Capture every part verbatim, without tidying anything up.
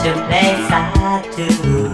to play side too.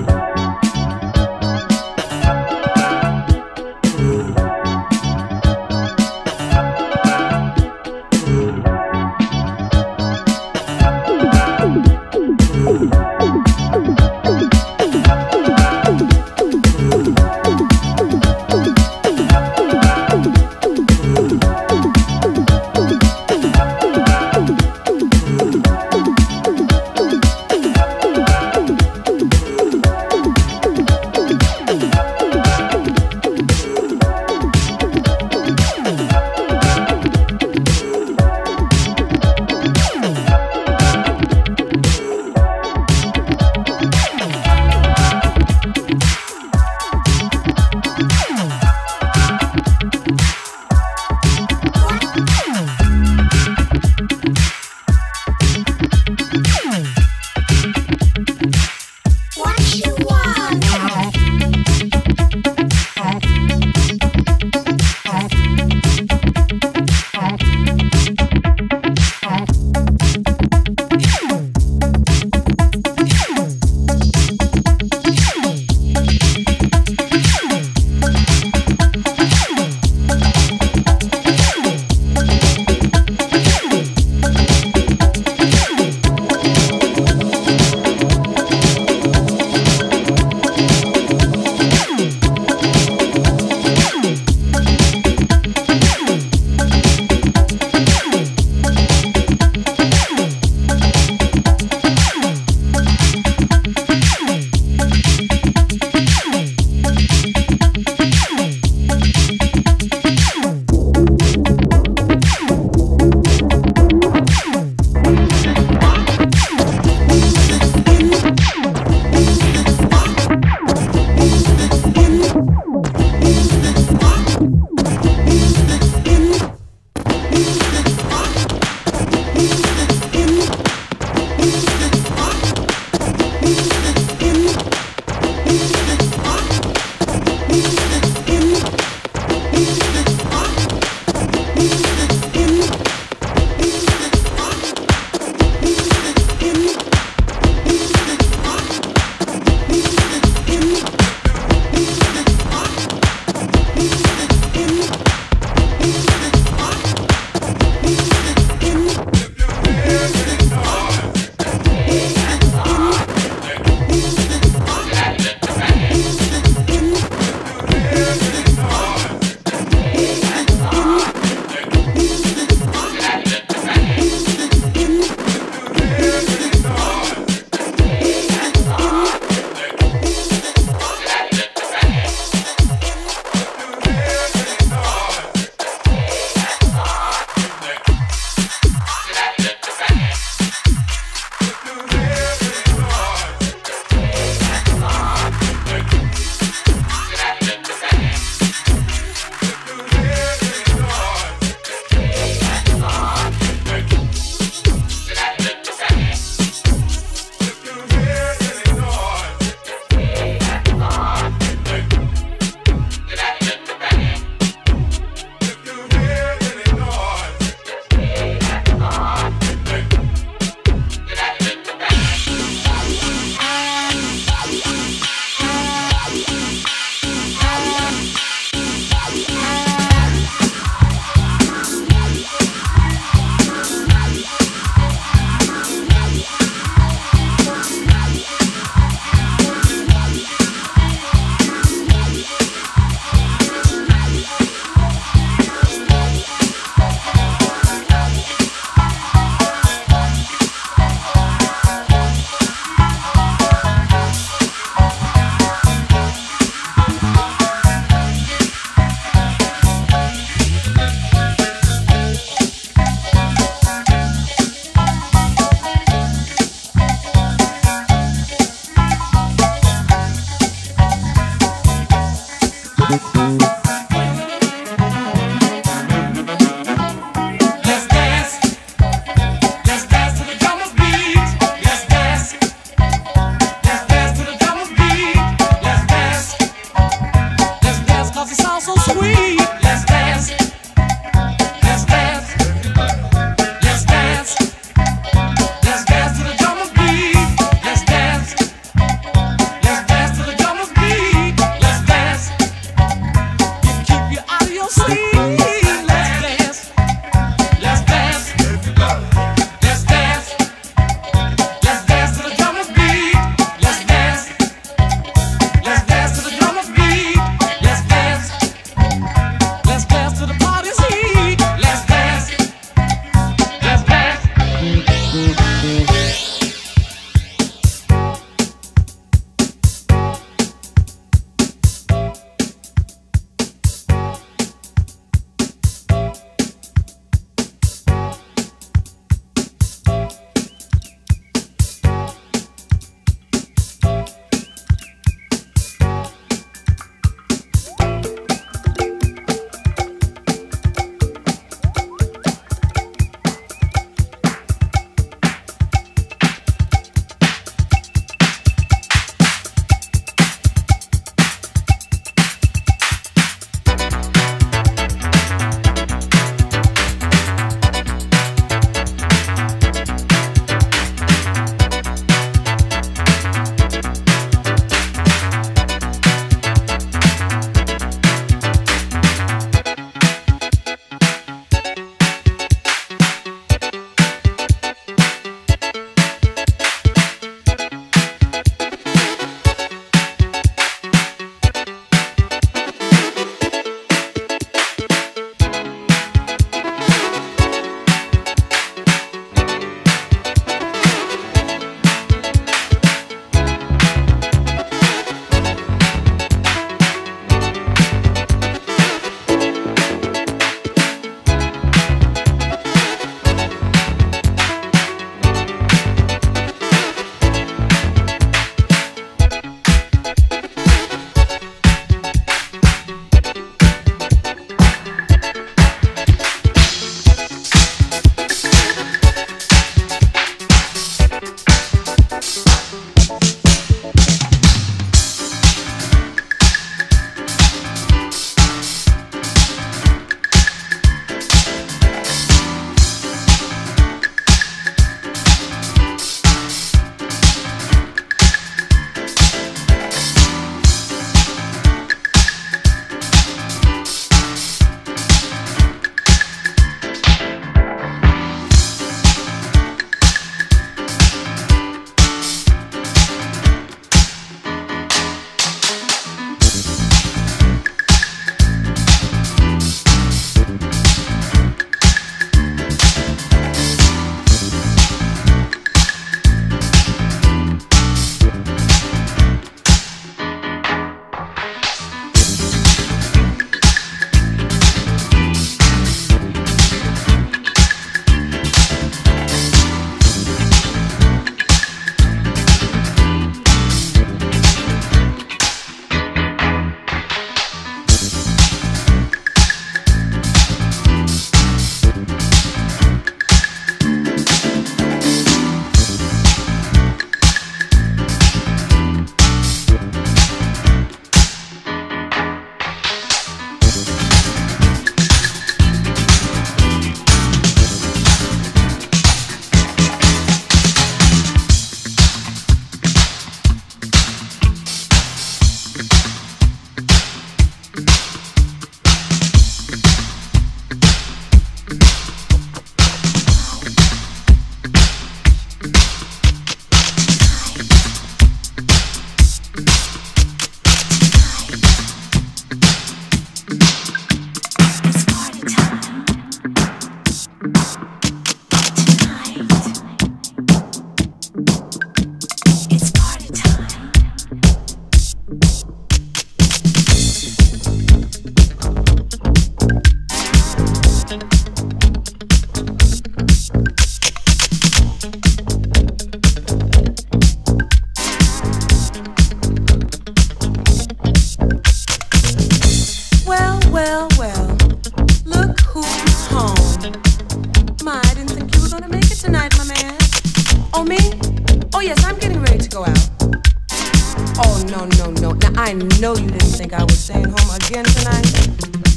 I know you didn't think I was staying home again tonight.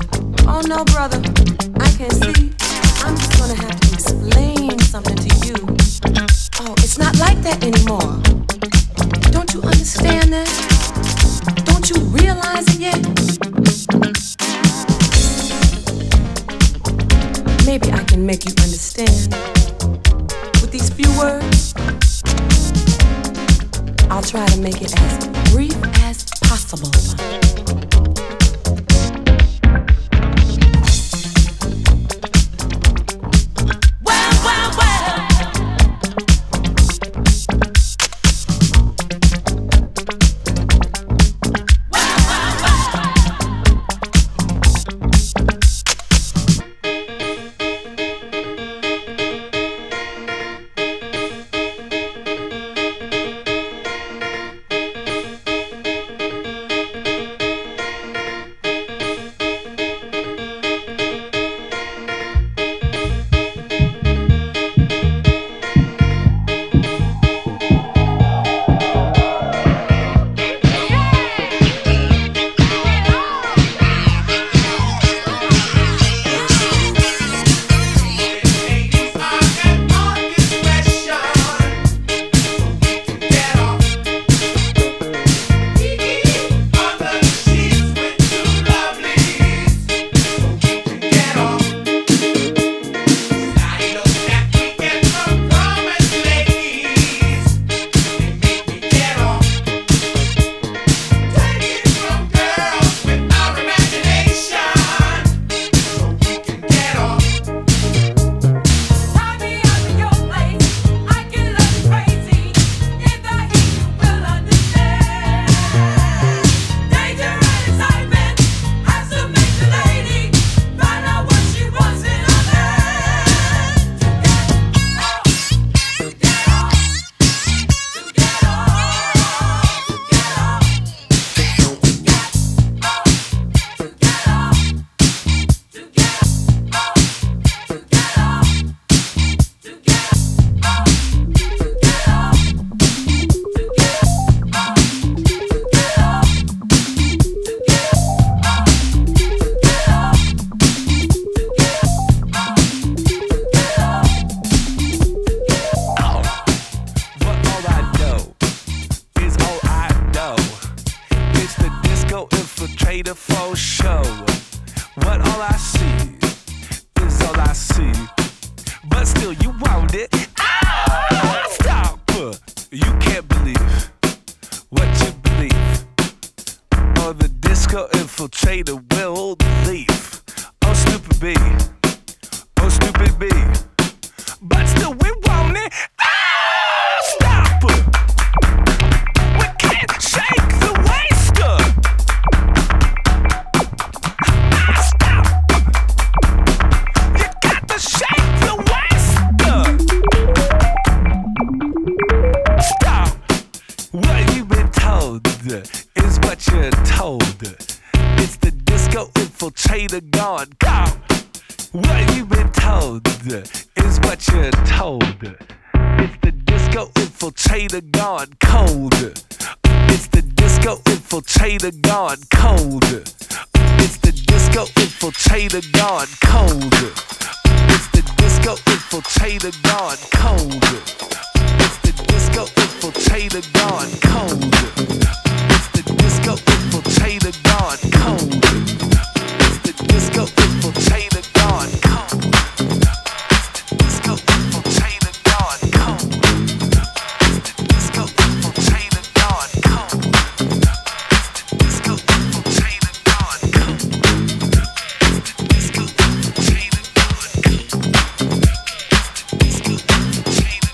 Oh no, brother, I can see. I'm just gonna have to explain something to you. Oh, it's not like that anymore. Don't you understand that? Don't you realize it yet? Maybe I can make you understand with these few words. I'll try to make it as brief as possible. disco infiltrator for show. What all I see is all I see. But still you want it. Ah, stop! You can't believe what you believe. Or the disco infiltrator will leave. Oh stupid B, oh stupid B. But still we want it. Ah, stop! We can't shake the waster. Ah, stop! You got to shake the waster. Stop! What you been told is what you're told. It's the disco infiltrator gone. Go! What you been told is what you're told. It's the disco infiltrator gone cold. It's the disco infiltrator gone cold. It's the disco infiltrator gone cold. It's the disco infiltrator gone cold. It's the disco infiltrator gone cold. It's the disco infiltrator gone cold. It's the disco infiltrator gone cold. It's the disco infiltrator gone cold. It's the disco infiltrator gone cold. It's the disco infiltrator gone cold. It's the disco infiltrator gone cold. It's the disco infiltrator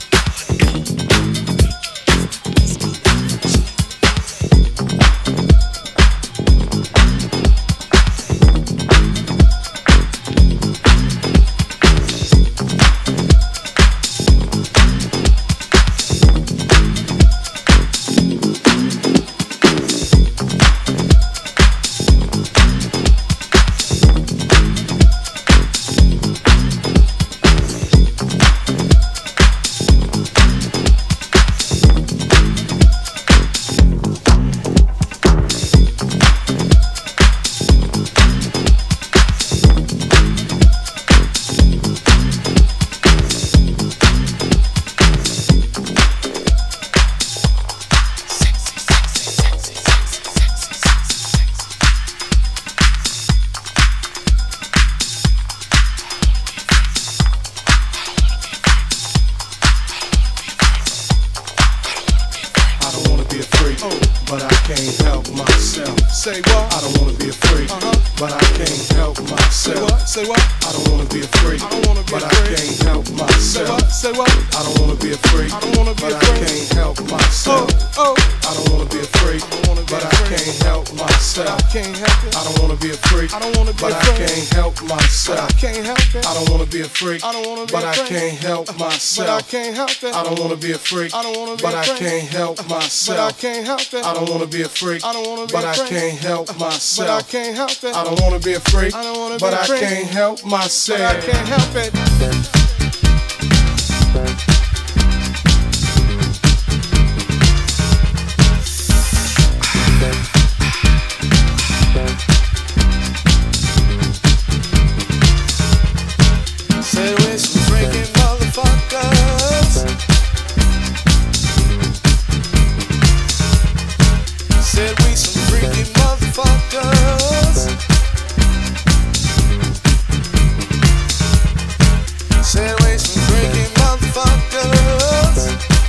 but I can't help myself. Say what? I don't wanna be a freak, uh-huh. but I can't help myself. Say what? Say what? I don't wanna be a freak, I don't wanna be but a freak. I can't help myself. Say what? Say what? I don't wanna be a freak, I don't wanna be but a freak. I can't help myself. Oh, oh. I don't wanna be a freak, I don't wanna be but a freak. I can't help myself. I can't help it. I don't wanna be a freak, I don't wanna be but a freak. I can't help myself. I can't help it. I don't wanna be a freak, I don't wanna be but a freak. I can't help myself. But I can't help it. I don't wanna be a freak, I don't wanna be but a freak. I can't help myself. But I can't help it. I don't wanna be a freak, I don't wanna be but a freak. I can't help myself. But I can't help it. I don't wanna be a freak, I don't wanna be but a freak. I can't help myself. But I can't help it. Said we're some freaking motherfuckers. Said we some freaking motherfuckers. Said we some freaking motherfuckers.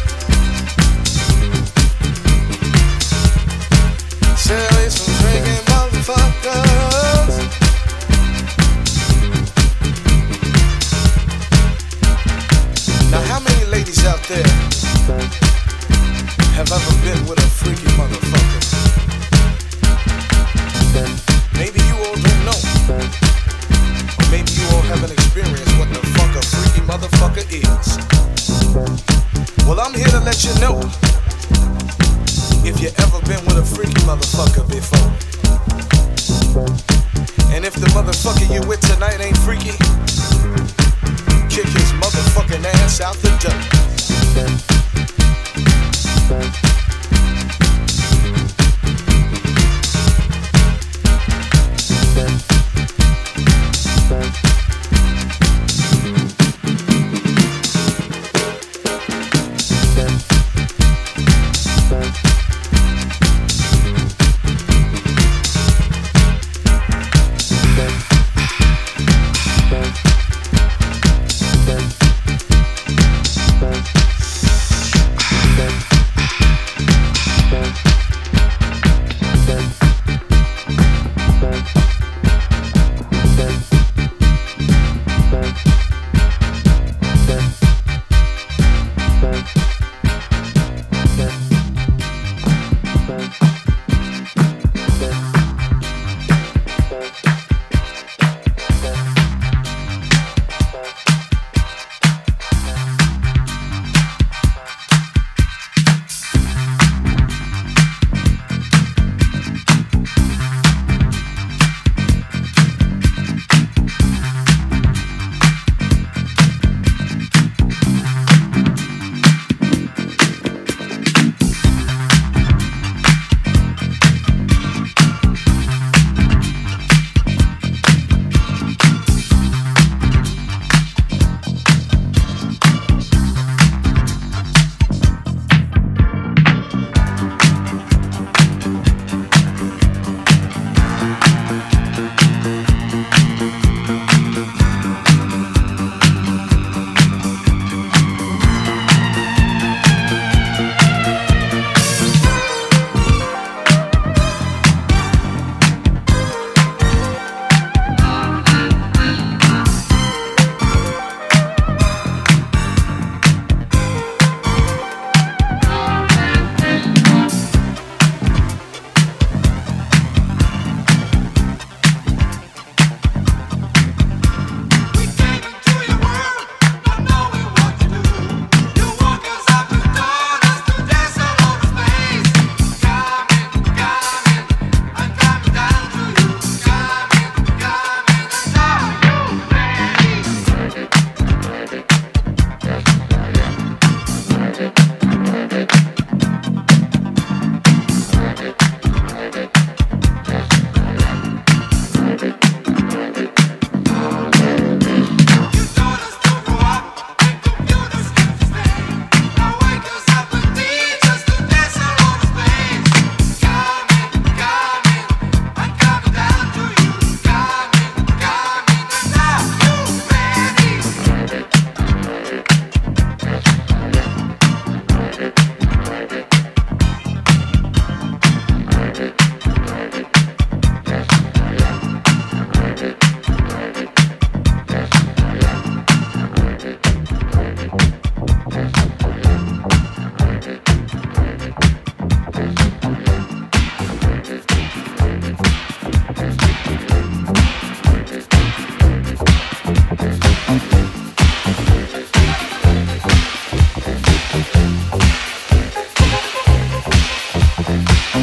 Said we some freaking motherfuckers. Now how many ladies out there have ever been with a freaky motherfucker? Maybe you all don't know, or maybe you all haven't experienced what the fuck a freaky motherfucker is. Well, I'm here to let you know, if you ever been with a freaky motherfucker before, and if the motherfucker you with tonight ain't freaky, kick his motherfucking ass out the door.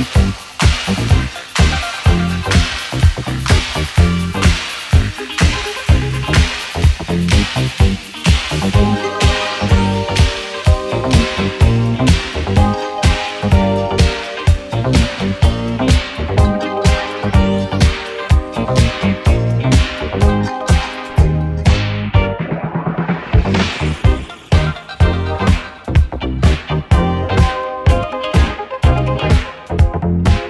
Thank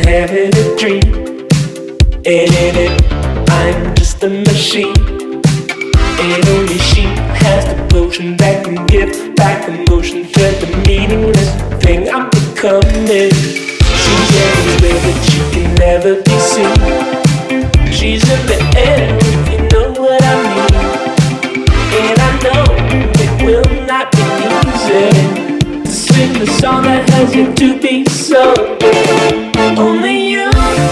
having a dream, and in it I'm just a machine. And only she has the potion that can give back emotion to the meaningless thing I'm becoming. She's everywhere but she can never be seen. She's in the air if you know what I mean. And I know it will not be easy to sing the song that has yet to be sung. Only you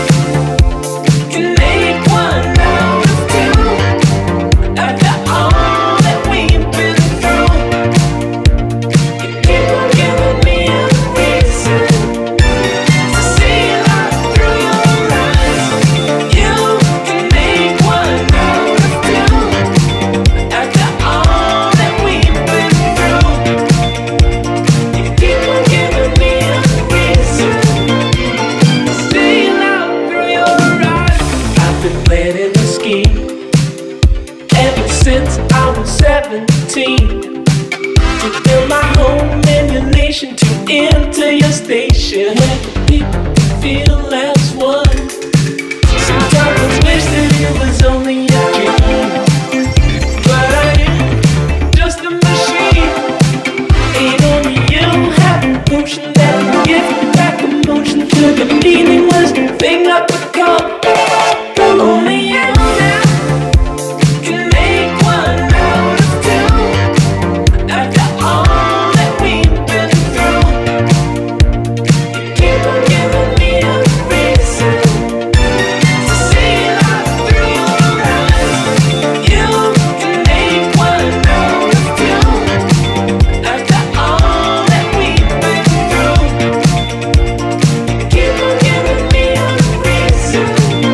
can make one out of two. After all that we've been through, you keep on giving me a reason to see life through your eyes. You can make one out of two. After all that we've been through, you keep on giving me a reason to see life through your eyes. I've been planning a scheme ever since I was seventeen, to build my home in your nation, to enter your station, let the people feel as one. Sometimes I wish that it was only a dream, but I am just a machine. And only you have a potion that can give back emotion to the meaningless thing I've become. Only you now can make one out of two. After all that we've been through, you keep on giving me a reason to see life through your eyes. You can make one out of two. After all that we've been through, you keep on giving me a reason to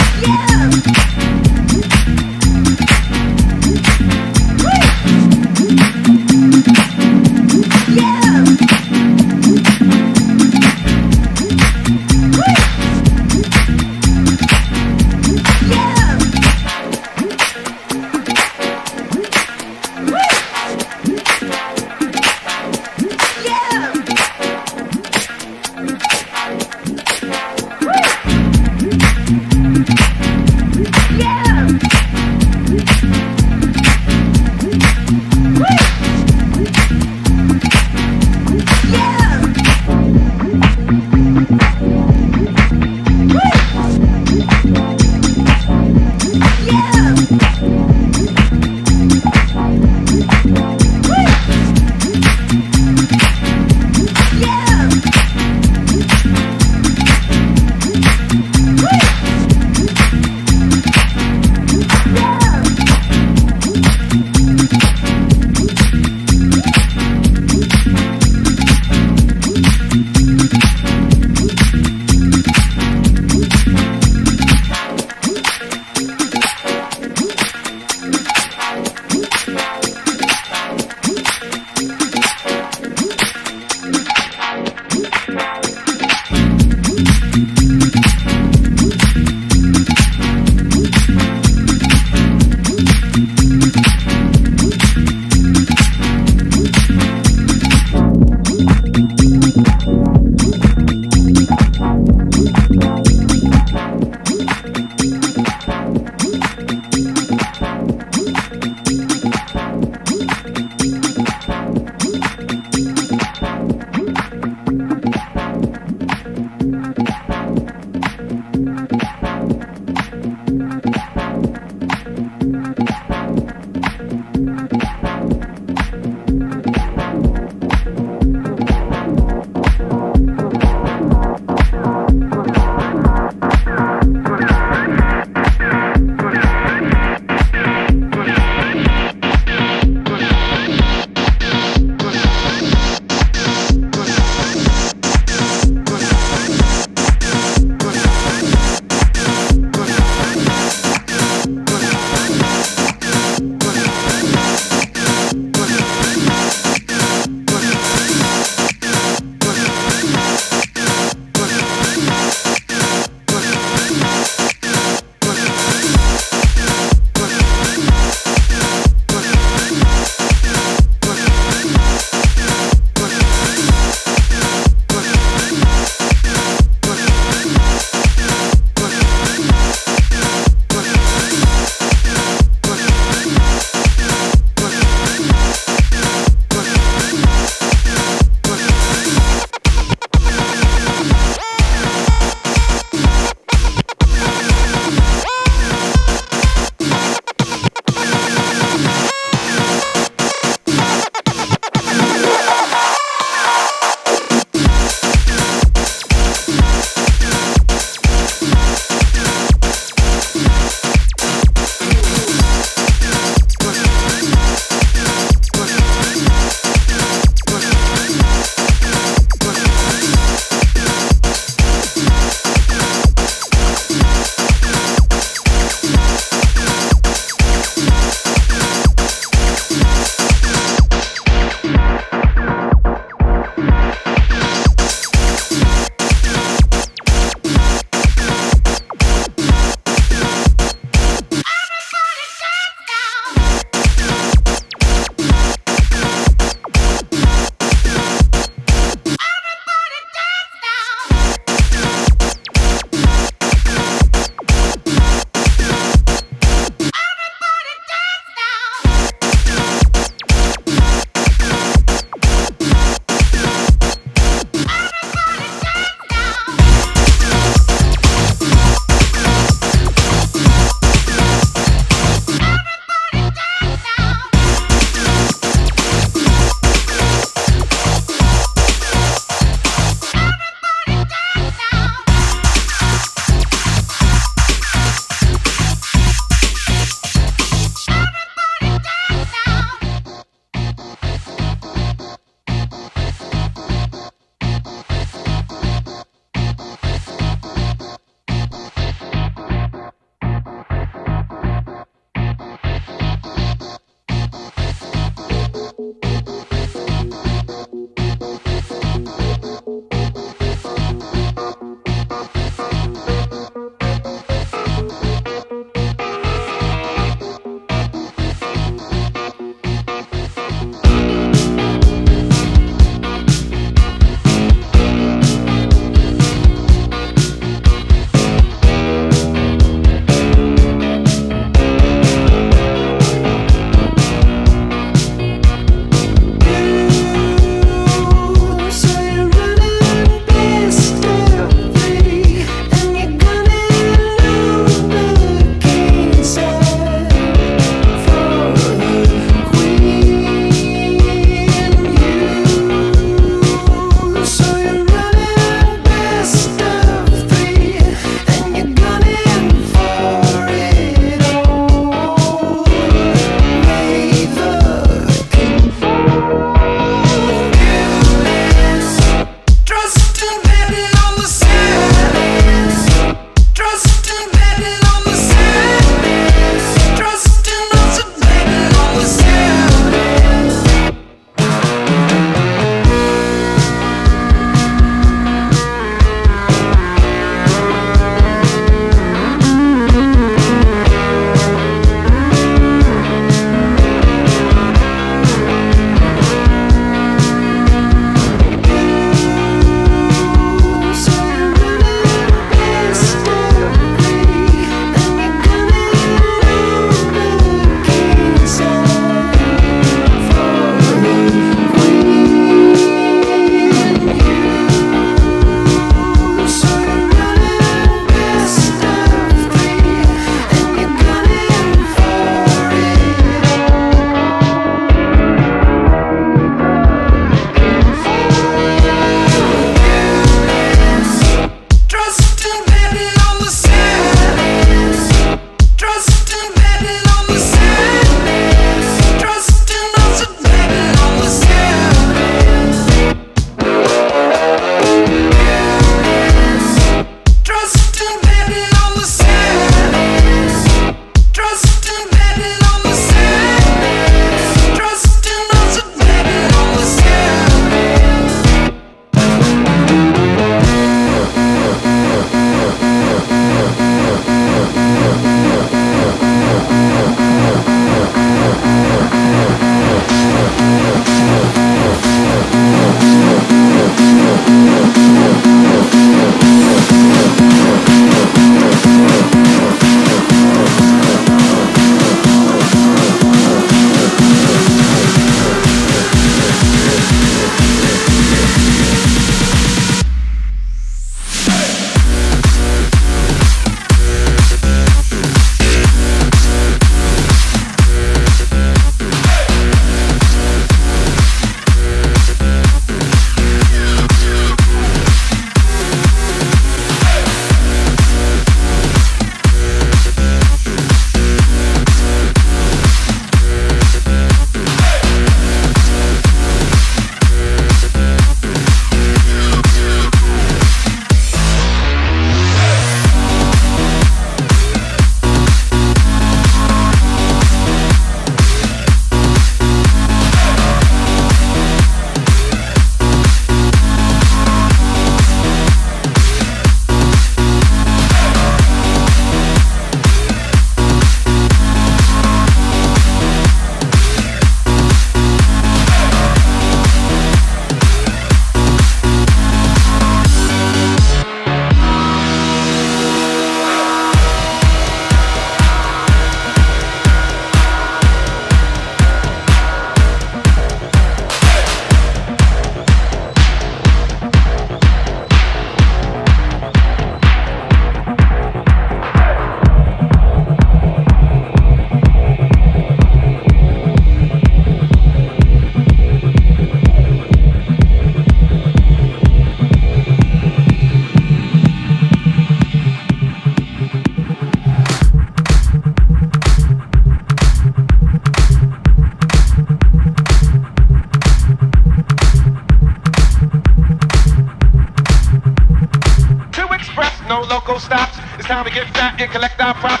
back and collect our property.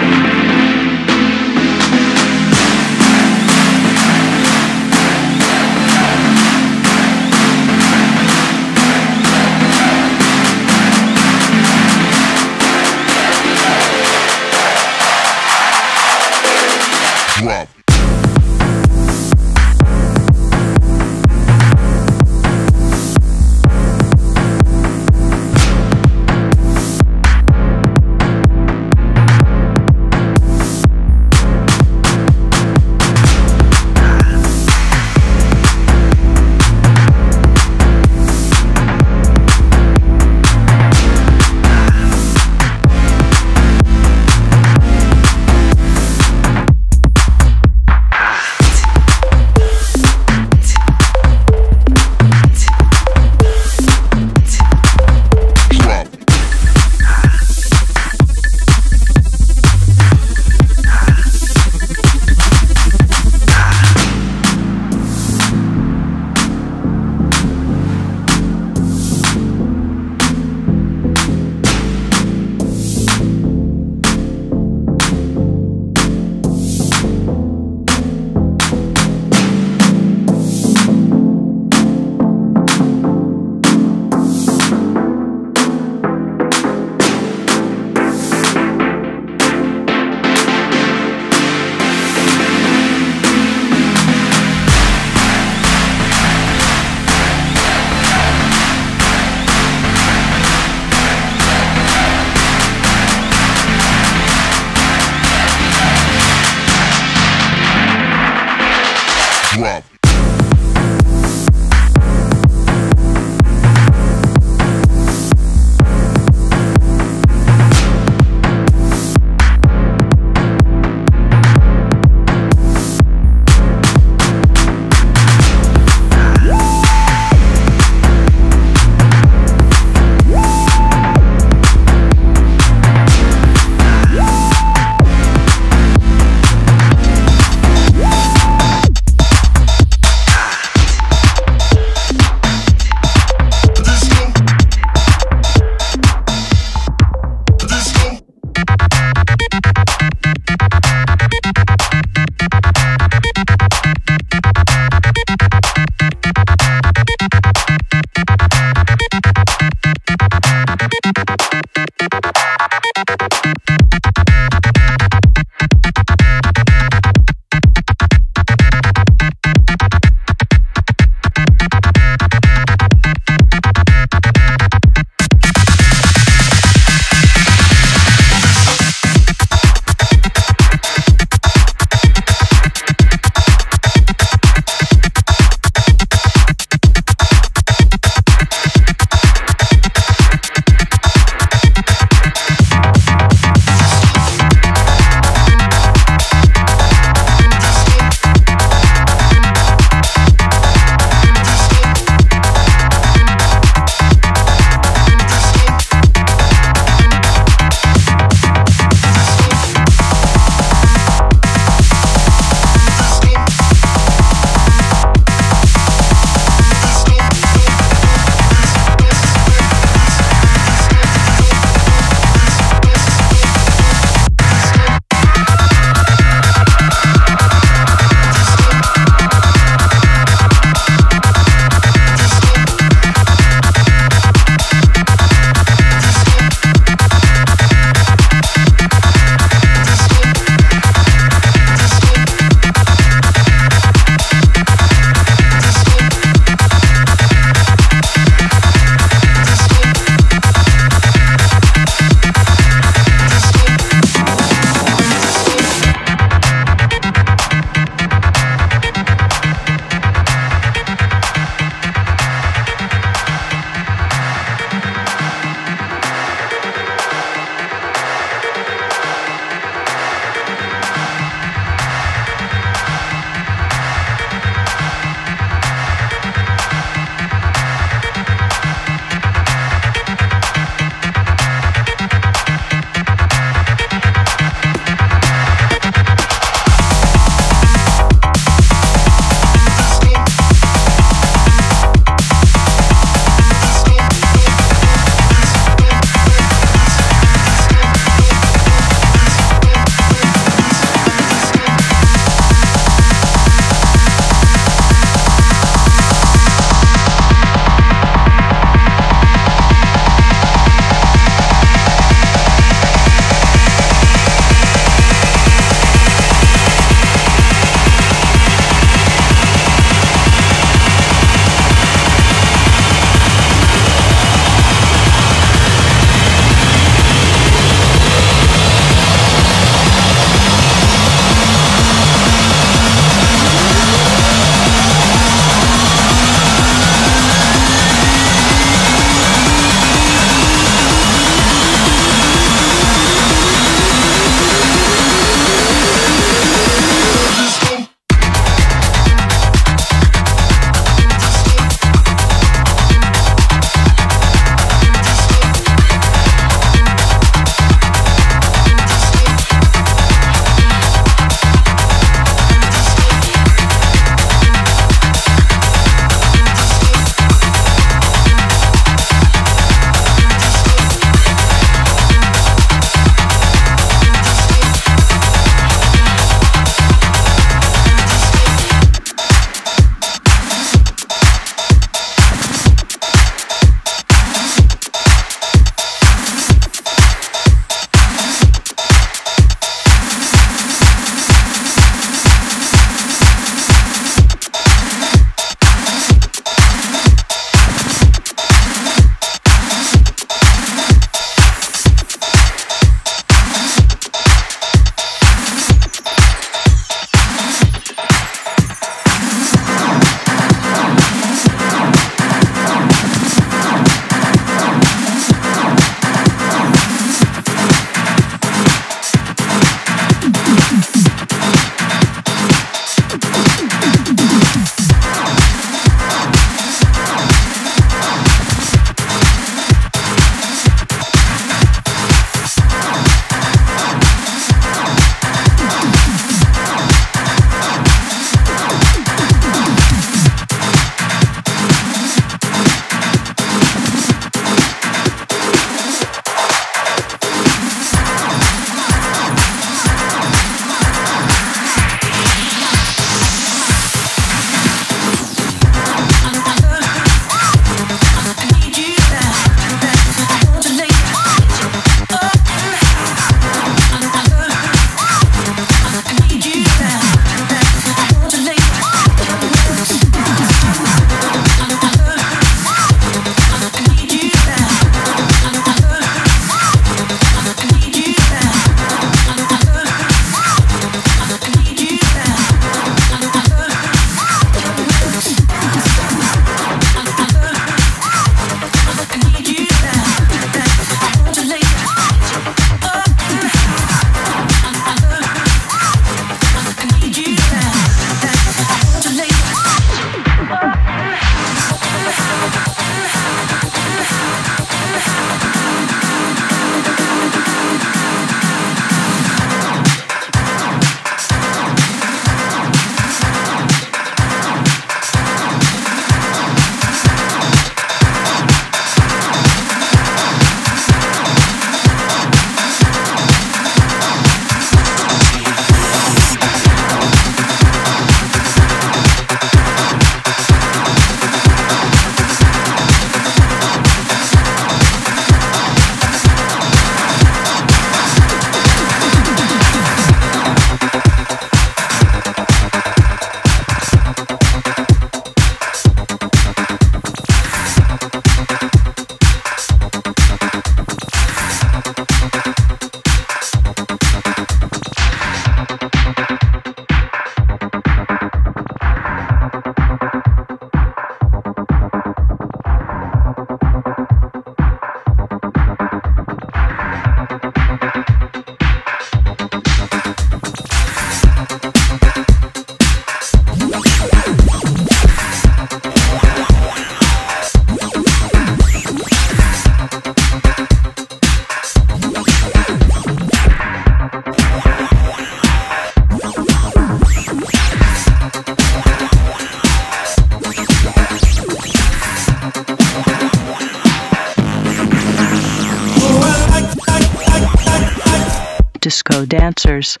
Disco dancers,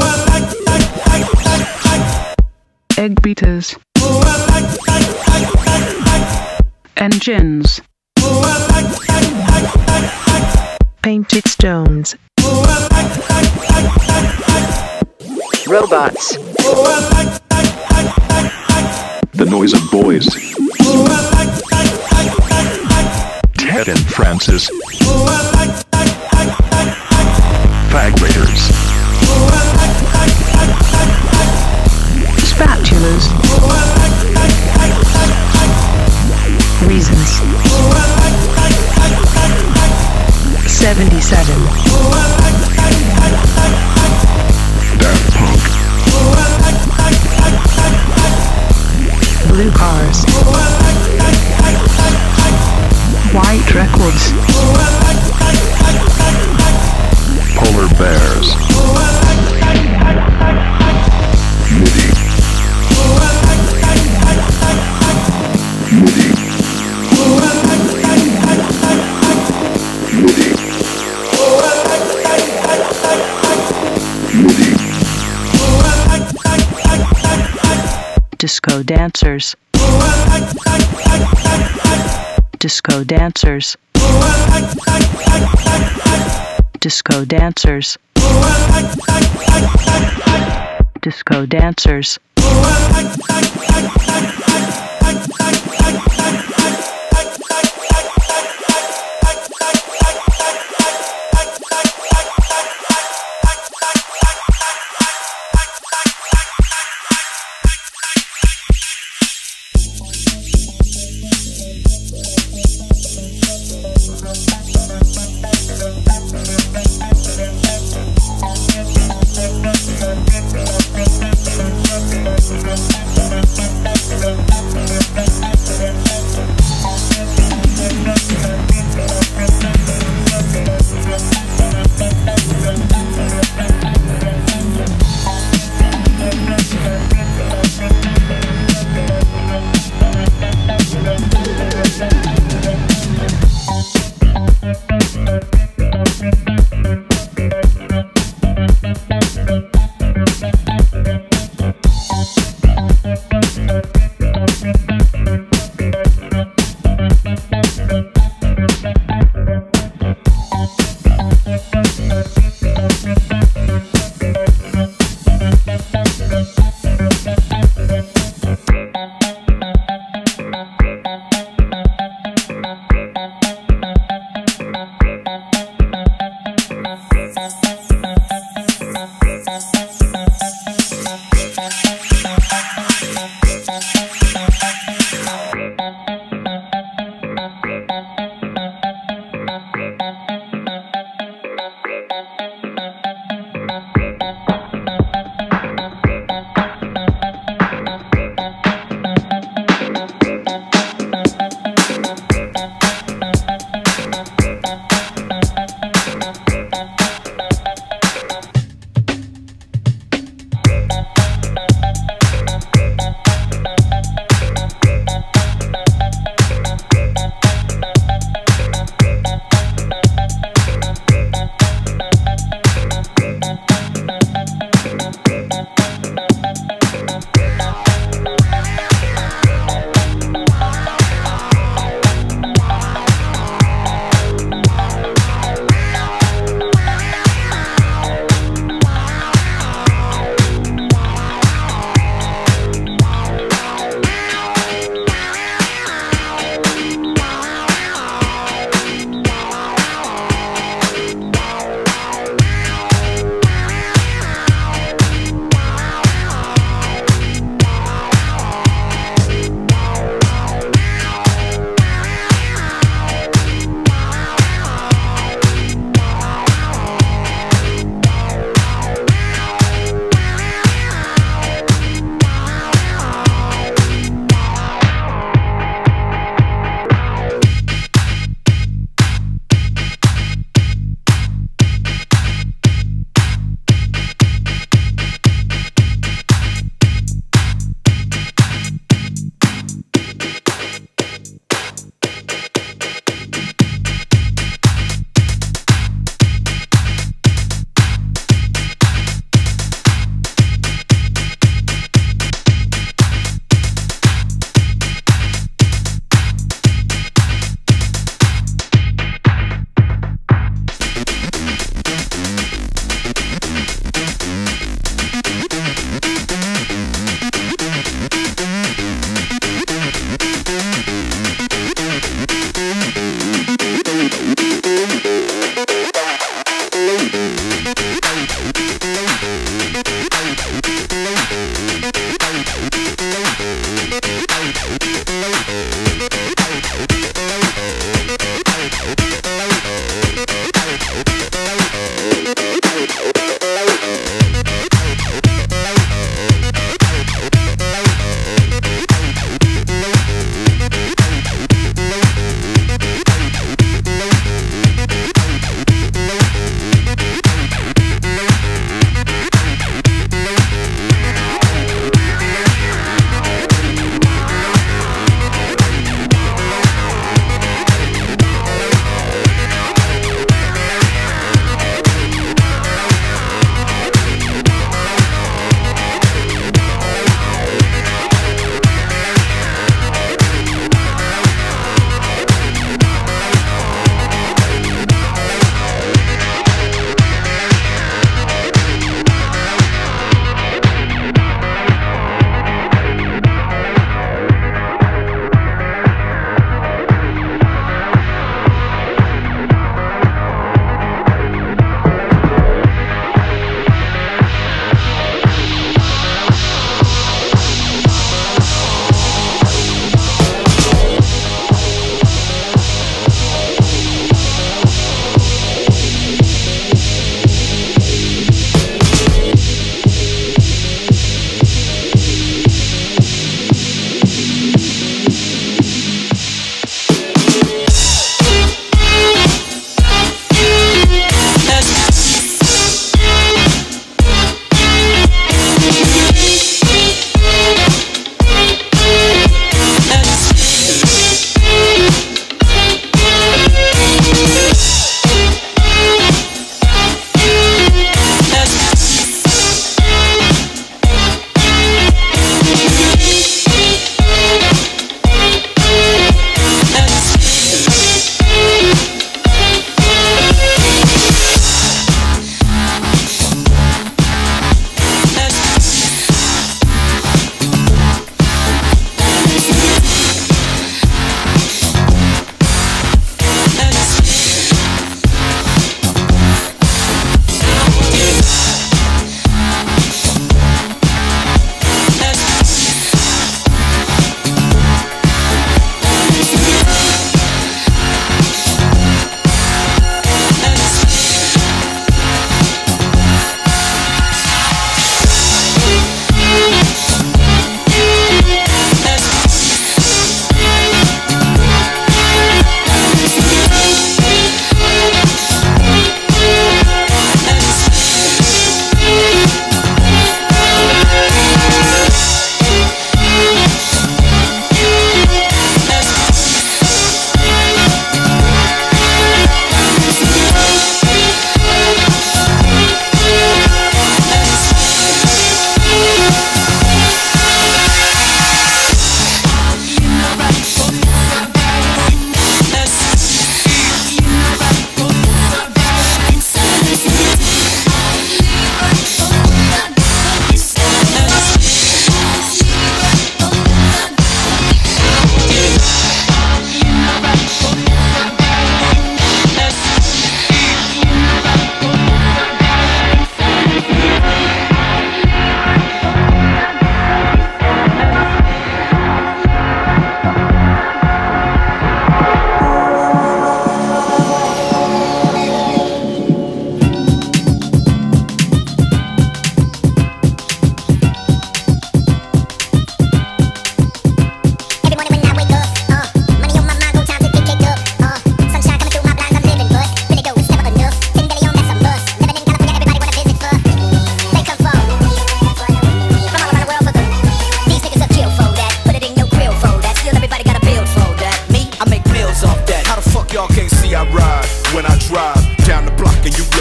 egg beaters, engines, painted stones, robots, The Noise of Boys, Ted and Francis, Fag Raiders, spatulas, reasons, seventy-seven, Daft Punk, blue cars, white records, Polar Bears, MIDI, MIDI, MIDI, MIDI, disco dancers, disco dancers, disco dancers, disco dancers. We'll be right back.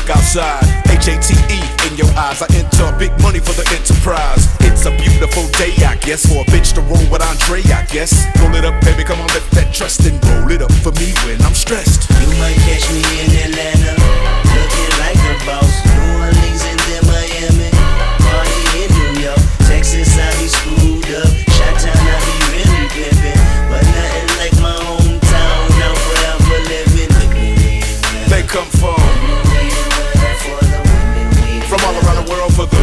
look outside. H A T E in your eyes. I enter big money for the enterprise. It's a beautiful day, I guess, for a bitch to roll with Andre, I guess. Roll it up, baby, come on, lift that trust and roll it up for me when I'm stressed. You might catch me in Atlanta, looking like a boss. New Orleans and then Miami, party in New York. Texas, I be screwed up. Chi-town, I be really pimpin', but nothing like my hometown. Now forever living. They come from from all around the world for the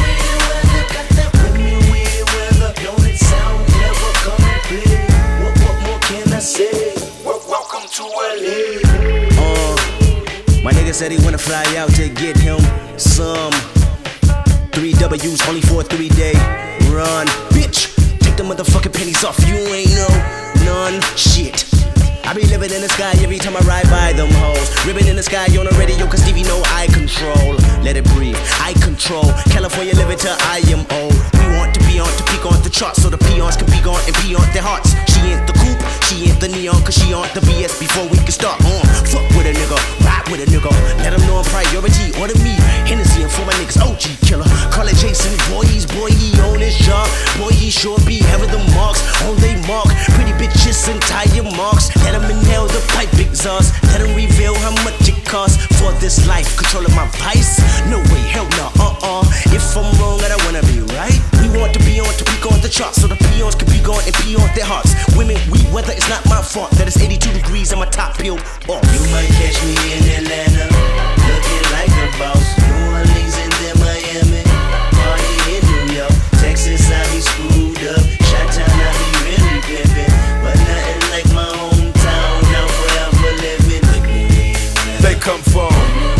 welcome to L A. Uh, my nigga said he wanna fly out to get him some three W's only for a three day run. Bitch, take the motherfucking pennies off. You ain't no none shit. I be living in the sky every time I ride by them hoes. Ribbon in the sky on the radio, cause Stevie know I control. Let it breathe, I control. California living till I am old. We want to be on to peak on the charts, so the peons can be gone and pee on their hearts. She ain't the coupe, she ain't the neon, cause she on the B S before we can start on. Fuck with a nigga, ride with a nigga. Let them know I'm priority, order me Hennessy and for my niggas O G killer. Call it Jason, boy he's boy he on his job. Boy he sure be having the marks on they mark. Pretty bitches and tire marks. Let them inhale the pipe exhaust. Let them reveal how much it costs for this life. Controlling my vice? No way, hell no, uh-uh. If I'm wrong, I don't wanna be right. We want to be on to peak on the charts, so the peons can be gone and pee on their hearts. Women, we weather, it's not my fault that it's eighty-two degrees and my top peeled off. You might catch me in Atlanta, looking like a boss. New Orleans and then Miami, party in New York. Texas, I be screwed up. Chi-town, I be really pimpin', but nothing like my hometown. Now forever living. they come from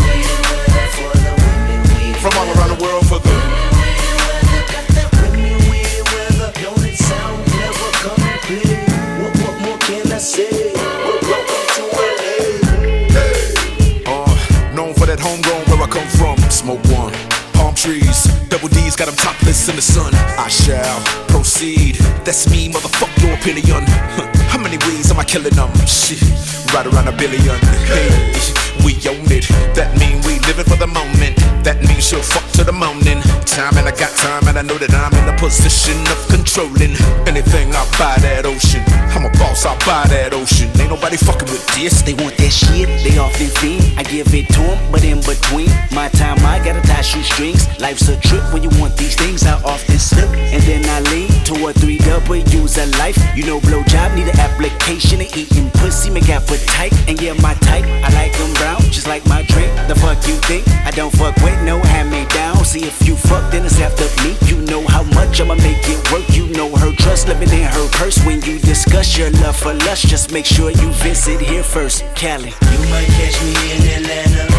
from all around the world for the that homegrown where I come from. Smoke one, palm trees, double D's got them topless in the sun. I shall proceed. That's me, motherfuck your opinion. How many ways am I killing them? Shit, right around a billion. Hey, we own it. That mean we living for the moment. That means she'll fuck to the morning. Time and I got time and I know that I'm in a position of controlling anything. I buy that ocean. I'm a boss, I buy that ocean. Ain't nobody fucking with this. They want that shit, they often fiend. I give it to them, but in between my time I gotta tie shoestrings. Life's a trip when you want these things. I often slip and then I lean to a three W's a life. You know blowjob need an application. And eating pussy make appetite. And yeah, my type, I like them brown, just like my drink. The fuck you think? I don't fuck with no hand me down. See if you fuck, then it's after me. You know how much I'ma make it work. You know her trust living in her purse. When you discuss your love for lust, just make sure you visit here first. Cali, you might catch me in Atlanta,